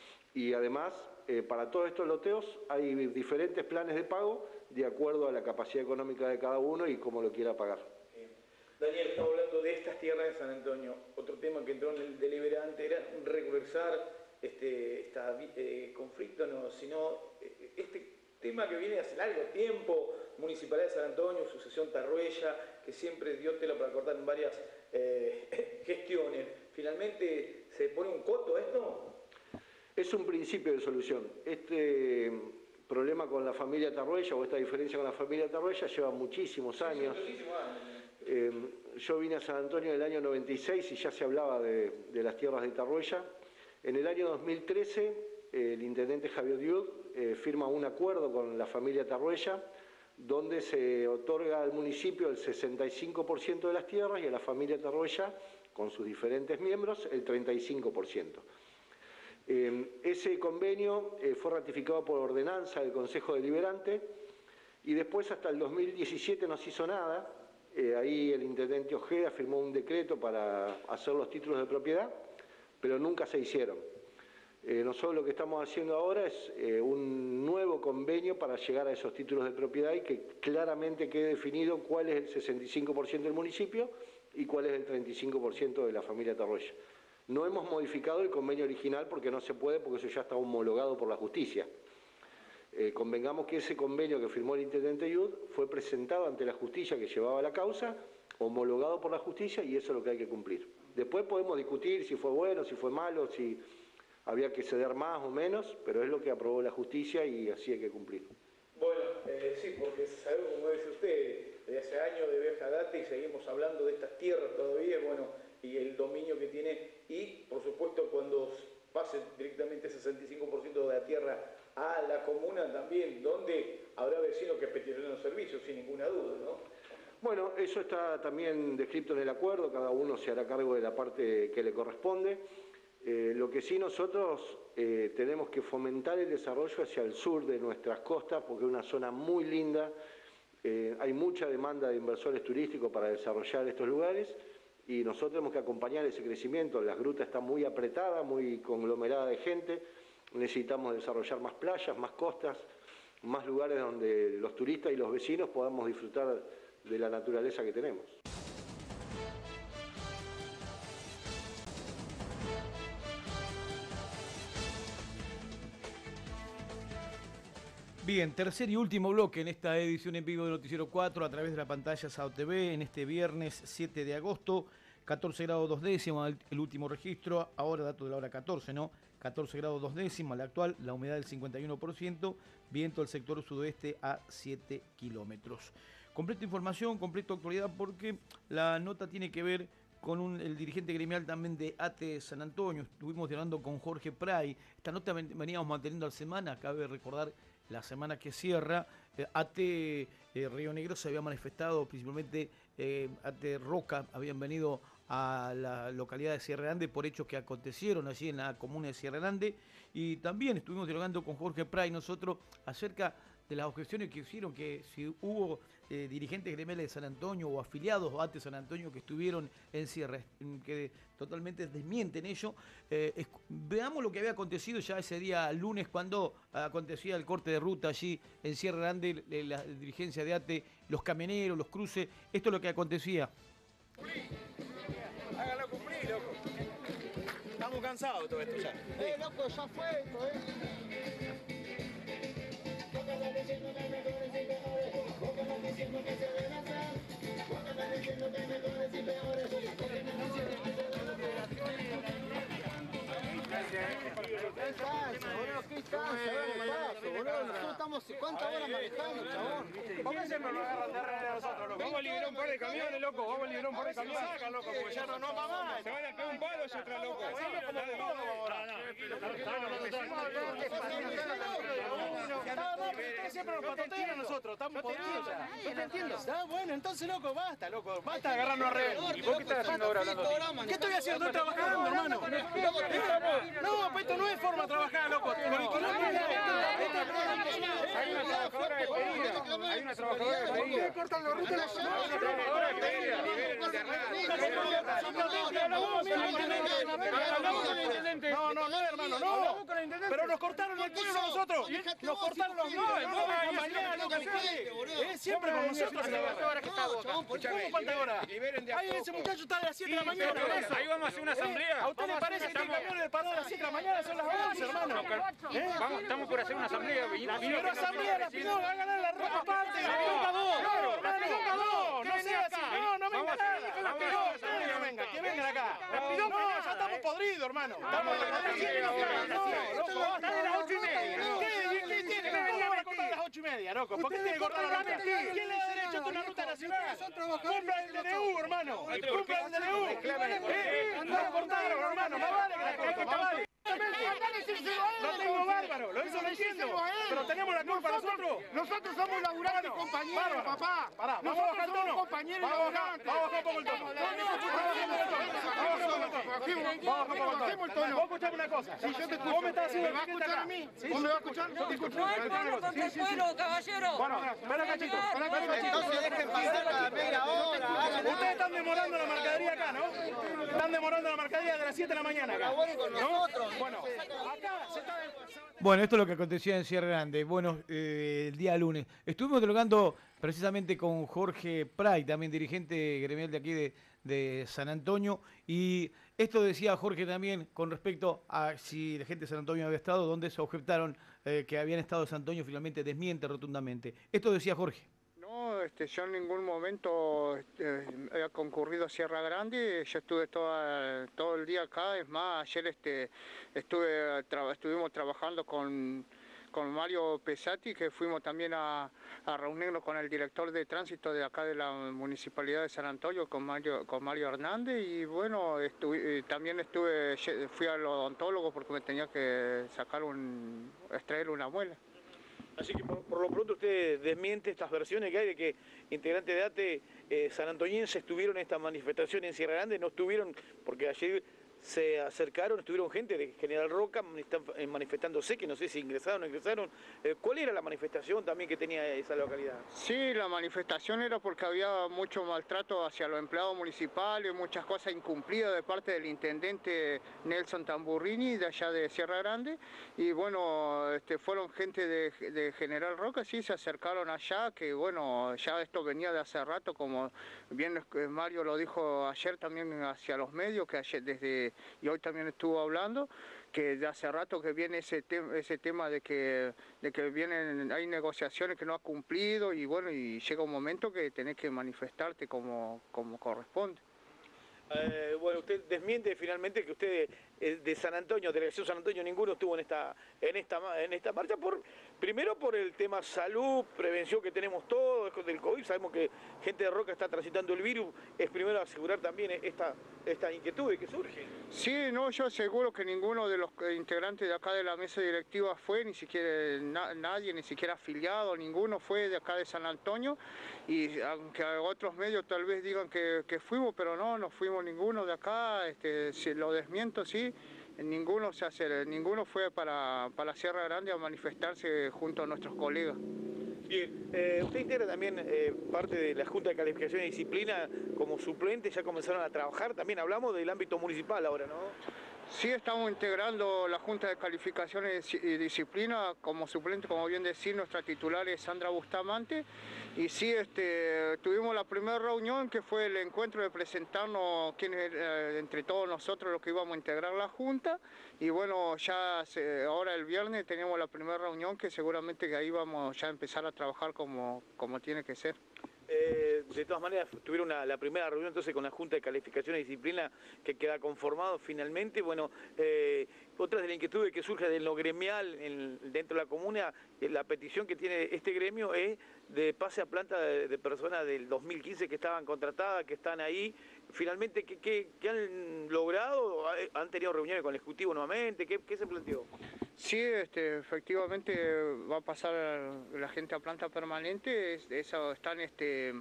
Speaker 6: y además eh, para todos estos loteos hay diferentes planes de pago de acuerdo a la capacidad económica de cada uno y cómo lo quiera pagar.
Speaker 1: Bien. Daniel, estamos hablando de estas tierras de San Antonio. Otro tema que entró en el deliberante era regularizar este, este eh, conflicto, no, sino eh, este tema que viene hace largo tiempo, Municipalidad de San Antonio, sucesión Tarruella, que siempre dio tela para cortar en varias eh, gestiones. ¿Finalmente se pone un coto a esto?
Speaker 6: Es un principio de solución. Este problema con la familia Tarruella, o esta diferencia con la familia Tarruella, lleva muchísimos años. Eh, yo vine a San Antonio en el año noventa y seis y ya se hablaba de, de las tierras de Tarruella. En el año dos mil trece, eh, el intendente Javier Diud eh, firma un acuerdo con la familia Tarruella, donde se otorga al municipio el sesenta y cinco por ciento de las tierras y a la familia Tarruella, con sus diferentes miembros, el treinta y cinco por ciento. Eh, ese convenio eh, fue ratificado por ordenanza del Consejo Deliberante y después hasta el dos mil diecisiete no se hizo nada. Eh, ahí el intendente Ojeda firmó un decreto para hacer los títulos de propiedad, pero nunca se hicieron. Eh, nosotros lo que estamos haciendo ahora es eh, un nuevo convenio para llegar a esos títulos de propiedad y que claramente quede definido cuál es el sesenta y cinco por ciento del municipio y cuál es el treinta y cinco por ciento de la familia Tarruella. No hemos modificado el convenio original porque no se puede, porque eso ya está homologado por la justicia. Eh, convengamos que ese convenio que firmó el intendente Yud fue presentado ante la justicia que llevaba la causa, homologado por la justicia, y eso es lo que hay que cumplir. Después podemos discutir si fue bueno, si fue malo, si había que ceder más o menos, pero es lo que aprobó la justicia y así hay que cumplir.
Speaker 1: Bueno. eh, sí, porque sabemos, como dice usted, desde hace años de viaje a Date y seguimos hablando de estas tierras todavía, bueno, y el dominio que tiene, y por supuesto cuando pase directamente el sesenta y cinco por ciento de la tierra a la comuna también, donde habrá vecinos que peticionen los servicios, sin ninguna duda, ¿no?
Speaker 6: Bueno, eso está también descrito en el acuerdo, cada uno se hará cargo de la parte que le corresponde. Eh, lo que sí nosotros eh, tenemos que fomentar el desarrollo hacia el sur de nuestras costas, porque es una zona muy linda, eh, hay mucha demanda de inversores turísticos para desarrollar estos lugares, y nosotros tenemos que acompañar ese crecimiento. Las grutas están muy apretadas, muy conglomeradas de gente, necesitamos desarrollar más playas, más costas, más lugares donde los turistas y los vecinos podamos disfrutar de la naturaleza que tenemos.
Speaker 1: Bien, tercer y último bloque en esta edición en vivo de Noticiero cuatro a través de la pantalla S A O T V en este viernes siete de agosto, catorce grados dos décimas, el, el último registro, ahora dato de la hora catorce, ¿no? catorce grados dos décimas, la actual, la humedad del cincuenta y uno por ciento, viento del sector sudoeste a siete kilómetros. Completa información, completa actualidad, porque la nota tiene que ver con un, el dirigente gremial también de A T E San Antonio. Estuvimos hablando con Jorge Pray. Esta nota veníamos manteniendo a la semana, cabe recordar la semana que cierra. eh, A T E eh, Río Negro se había manifestado, principalmente eh, A T E Roca, habían venido a la localidad de Sierra Grande por hechos que acontecieron allí en la comuna de Sierra Grande, y también estuvimos dialogando con Jorge Pray nosotros acerca de las objeciones que hicieron, que si hubo eh, dirigentes gremiales de San Antonio o afiliados a A T E San Antonio que estuvieron en Sierra, que totalmente desmienten ello. Eh, es, veamos lo que había acontecido ya ese día lunes, cuando acontecía el corte de ruta allí en Sierra Grande, la, la dirigencia de A T E, los camioneros, los cruces. Esto es lo que acontecía.
Speaker 7: Háganlo cumplir, loco. Estamos cansados de todo esto ya. Eh, loco, ya fue esto, eh. ¿Cuántas horas manejando, chabón? ¿Por qué siempre nos agarran de arreglar a nosotros, loco? Vamos a liberar un par de camiones, loco. Vamos a liberar un par de camiones. Saca, loco, porque ya no nos va más. Se van a pegar un palo y otra, loco. Ustedes siempre nos patotean a nosotros. Estamos podridos ya. No te entiendo. Está bueno, entonces, loco, basta, loco. Basta de agarrarnos a reír. ¿Y vos qué estás haciendo ahora hablando así? ¿Qué estoy haciendo? Estoy trabajando, hermano. No, pues esto no es forma de trabajar, loco. Hay una trabajadora despedida. Hay una trabajadora despedida. ¿Por qué cortan los rutas? Hay una trabajadora despedida. No, no, no, hermano, no. Pero nos cortaron el cuello a nosotros. Nos cortaron los muebles. Mañana, loco, es siempre con nosotros. ¿Cómo cuánta hora? Ahí ese muchacho está a las siete de la mañana.
Speaker 8: Ahí vamos a hacer una asamblea.
Speaker 7: ¿A usted le parece que el camión de parado a las siete de la mañana son las once, hermano?
Speaker 8: Vamos, estamos por hacer una asamblea.
Speaker 7: La primera asamblea, la primera, va a ganar la ropa parte. La ropa dos. No, hermano, dos. No sea así. No, no venga acá. No venga, que vengan acá. No, ya estamos podridos, hermano. Estamos podridos. No, loco, basta de las ocho y media. ¿Qué tiene? Me venía a cortar a las ocho y media, loco. ¿Por qué tiene que cortar la ruta? ¿Quién le da derecho a una ruta nacional? Cumpla el D N U, hermano. Cumpla el D N U. Nos cortaron, hermano. Más vale que la corten, más vale. Lo tengo bárbaro, lo hizo, lo entiendo. Pero tenemos la culpa nosotros.
Speaker 9: Nosotros somos laburantes compañeros, papá.
Speaker 7: Pará, vamos a bajar el tono.
Speaker 9: Compañeros
Speaker 7: vamos a bajar, vamos a bajar un poco el tono. Vamos a tono. Vos escuchame una cosa.
Speaker 9: Si yo te escucho,
Speaker 7: vos me estás haciendo
Speaker 9: ¿me va a escuchar a mí? ¿Vos me vas a escuchar? Yo te escucho.
Speaker 10: No hay pueblo contra el pueblo, caballero.
Speaker 7: Bueno, espera cachito.
Speaker 9: Entonces dejen pasar cada media hora.
Speaker 7: Ustedes están demorando la mercadería acá, ¿no? Están demorando la mercadería de las siete de la mañana acá. ¿No? Bueno, acá se está...
Speaker 1: Bueno, esto es lo que acontecía en Sierra Grande. Bueno, eh, el día lunes. Estuvimos dialogando precisamente con Jorge Pray, también dirigente gremial de aquí de, de San Antonio. Y esto decía Jorge también con respecto a si la gente de San Antonio había estado, donde se objetaron eh, que habían estado en San Antonio, finalmente desmiente rotundamente. Esto decía Jorge.
Speaker 11: No, este, yo en ningún momento este, he concurrido a Sierra Grande, yo estuve toda, todo el día acá, es más, ayer este, estuve, tra estuvimos trabajando con, con Mario Pesati, que fuimos también a, a reunirnos con el director de tránsito de acá de la Municipalidad de San Antonio, con Mario, con Mario Hernández, y bueno, estuve, también estuve, fui al odontólogo porque me tenía que sacar un, extraer una muela.
Speaker 1: Así que por, por lo pronto usted desmiente estas versiones que hay de que integrantes de ATE eh, sanantonienses estuvieron en esta manifestación en Sierra Grande, no estuvieron, porque ayer se acercaron, estuvieron gente de General Roca manifestándose, que no sé si ingresaron o no ingresaron. Eh, ¿Cuál era la manifestación también que tenía esa localidad?
Speaker 11: Sí, la manifestación era porque había mucho maltrato hacia los empleados municipales, muchas cosas incumplidas de parte del intendente Nelson Tamburrini, de allá de Sierra Grande, y bueno, este, fueron gente de, de General Roca, sí, se acercaron allá, que bueno, ya esto venía de hace rato, como bien Mario lo dijo ayer también hacia los medios, que ayer desde y hoy también estuvo hablando, que de hace rato que viene ese, te ese tema de que, de que vienen, hay negociaciones que no ha cumplido y bueno, y llega un momento que tenés que manifestarte como, como corresponde.
Speaker 1: Eh, bueno, usted desmiente finalmente que usted eh, de San Antonio, Delegación San Antonio, ninguno estuvo en esta, en esta, en esta marcha, por, primero por el tema salud, prevención que tenemos todos del COVID, sabemos que gente de Roca está transitando el virus, es primero asegurar también esta, esta inquietud que surge.
Speaker 11: Sí, no, yo seguro que ninguno de los integrantes de acá de la mesa directiva fue, ni siquiera na, nadie, ni siquiera afiliado, ninguno fue de acá de San Antonio, y aunque otros medios tal vez digan que, que fuimos, pero no, no fuimos ninguno de acá, este, si lo desmiento, sí, ninguno se hace, ninguno fue para, para Sierra Grande a manifestarse junto a nuestros colegas.
Speaker 1: Bien, eh, usted integra también eh, parte de la Junta de Calificación y Disciplina como suplente, ya comenzaron a trabajar, también hablamos del ámbito municipal ahora, ¿no?
Speaker 11: Sí, estamos integrando la Junta de Calificaciones y Disciplina como suplente, como bien decir, nuestra titular es Sandra Bustamante. Y sí, este, tuvimos la primera reunión que fue el encuentro de presentarnos quiénes, eh, entre todos nosotros los que íbamos a integrar la Junta. Y bueno, ya se, ahora el viernes tenemos la primera reunión que seguramente que ahí vamos ya a empezar a trabajar como, como tiene que ser.
Speaker 1: Eh, de todas maneras, tuvieron una, la primera reunión entonces con la Junta de Calificación y Disciplina que queda conformado finalmente. Bueno, eh, otra de las inquietudes que surge de lo gremial en, dentro de la comuna, eh, la petición que tiene este gremio es de pase a planta de, de personas del dos mil quince que estaban contratadas, que están ahí. Finalmente, ¿qué, qué, qué han logrado? ¿Han tenido reuniones con el Ejecutivo nuevamente? ¿Qué, qué se planteó?
Speaker 11: Sí, este, efectivamente va a pasar la gente a planta permanente, eso están este,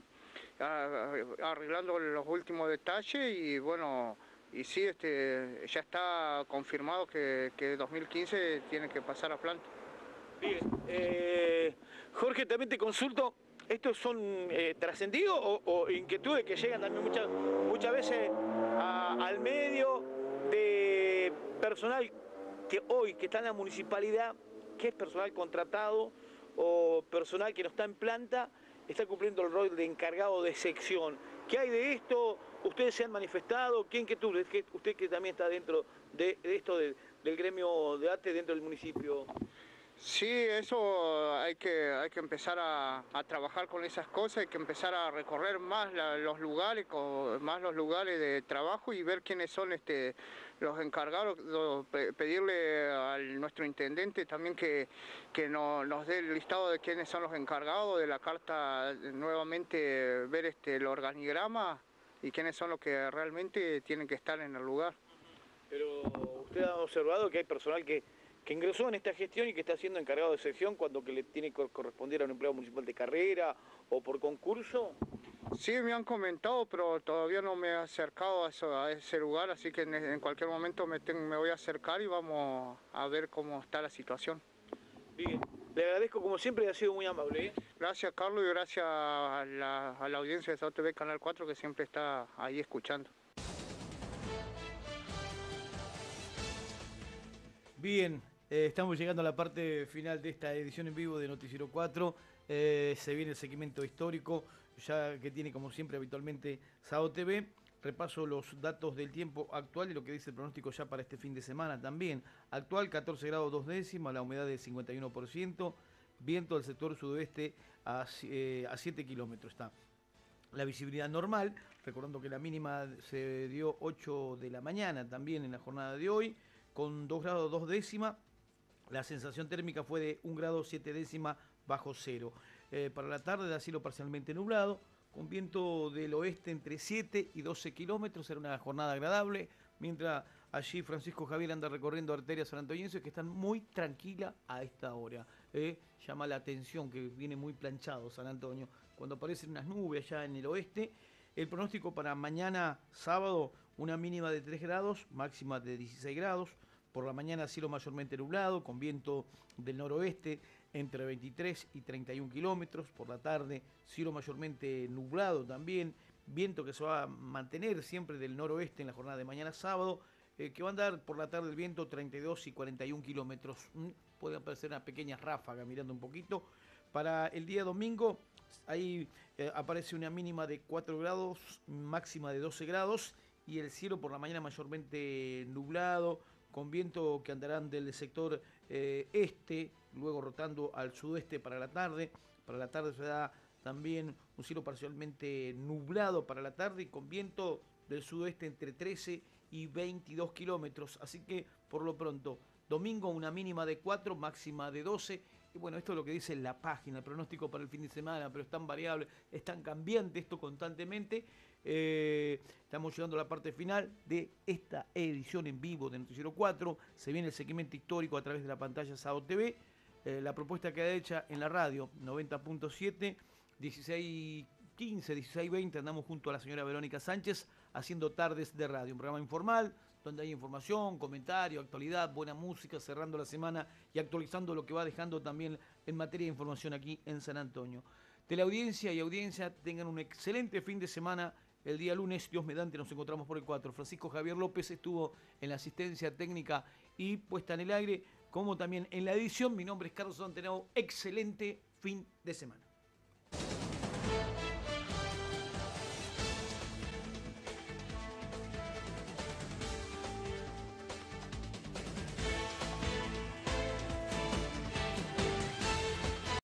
Speaker 11: arreglando los últimos detalles y bueno, y sí, este, ya está confirmado que, que dos mil quince tiene que pasar a planta.
Speaker 1: Bien, eh, Jorge, también te consulto, ¿estos son eh, trascendidos o, o inquietudes que llegan también muchas, muchas veces a, al medio de personal que hoy, que está en la municipalidad, que es personal contratado o personal que no está en planta, está cumpliendo el rol de encargado de sección? ¿Qué hay de esto? ¿Ustedes se han manifestado? ¿Qué inquietud? Usted que también está dentro de, de esto de, del gremio de ATE dentro del municipio.
Speaker 11: Sí, eso hay que, hay que empezar a, a trabajar con esas cosas, hay que empezar a recorrer más la, los lugares, con, más los lugares de trabajo y ver quiénes son este, los encargados, lo, pedirle a nuestro intendente también que, que no, nos dé el listado de quiénes son los encargados de la carta, nuevamente ver este, el organigrama y quiénes son los que realmente tienen que estar en el lugar.
Speaker 1: Pero usted ha observado que hay personal que que ingresó en esta gestión y que está siendo encargado de sección cuando que le tiene que corresponder a un empleado municipal de carrera o por concurso.
Speaker 11: Sí, me han comentado, pero todavía no me he acercado a, eso, a ese lugar, así que en, en cualquier momento me, tengo, me voy a acercar y vamos a ver cómo está la situación.
Speaker 1: Bien, le agradezco como siempre, ha sido muy amable. ¿eh?
Speaker 11: Gracias, Carlos, y gracias a la, a la audiencia de S A O T V Canal cuatro que siempre está ahí escuchando.
Speaker 1: Bien. Eh, estamos llegando a la parte final de esta edición en vivo de Noticiero cuatro. Eh, se viene el segmento histórico, ya que tiene como siempre habitualmente S A O T V. Repaso los datos del tiempo actual y lo que dice el pronóstico ya para este fin de semana también. Actual catorce grados dos décimas, la humedad del cincuenta y uno por ciento, viento del sector sudoeste a, eh, a siete kilómetros está. La visibilidad normal, recordando que la mínima se dio ocho de la mañana también en la jornada de hoy, con dos grados dos décimas. La sensación térmica fue de un grado siete décimas bajo cero. Eh, para la tarde da cielo parcialmente nublado, con viento del oeste entre siete y doce kilómetros. Era una jornada agradable, mientras allí Francisco Javier anda recorriendo arterias sanantoñenses que están muy tranquilas a esta hora. Eh, llama la atención que viene muy planchado San Antonio. Cuando aparecen unas nubes allá en el oeste, el pronóstico para mañana sábado, una mínima de tres grados, máxima de dieciséis grados. Por la mañana cielo mayormente nublado, con viento del noroeste entre veintitrés y treinta y un kilómetros. Por la tarde cielo mayormente nublado también, viento que se va a mantener siempre del noroeste en la jornada de mañana sábado, eh, que va a andar por la tarde el viento treinta y dos y cuarenta y un kilómetros. Mm, puede aparecer una pequeña ráfaga mirando un poquito. Para el día domingo, ahí eh, aparece una mínima de cuatro grados, máxima de doce grados, y el cielo por la mañana mayormente nublado, con viento que andarán del sector eh, este, luego rotando al sudeste para la tarde. Para la tarde se da también un cielo parcialmente nublado para la tarde y con viento del sudoeste entre trece y veintidós kilómetros. Así que por lo pronto, domingo una mínima de cuatro, máxima de doce. Y bueno, esto es lo que dice la página, el pronóstico para el fin de semana, pero es tan variable, es tan cambiante esto constantemente. Eh, estamos llegando a la parte final de esta edición en vivo de Noticiero cuatro. Se viene el segmento histórico a través de la pantalla S A O T V. Eh, la propuesta queda hecha en la radio noventa punto siete, dieciséis quince, dieciséis veinte. Andamos junto a la señora Verónica Sánchez haciendo Tardes de Radio, un programa informal donde hay información, comentario, actualidad, buena música, cerrando la semana y actualizando lo que va dejando también en materia de información aquí en San Antonio. Teleaudiencia y audiencia, tengan un excelente fin de semana. El día lunes, Dios mediante, nos encontramos por el cuatro. Francisco Javier López estuvo en la asistencia técnica y puesta en el aire, como también en la edición. Mi nombre es Carlos Antenao. Excelente fin de semana.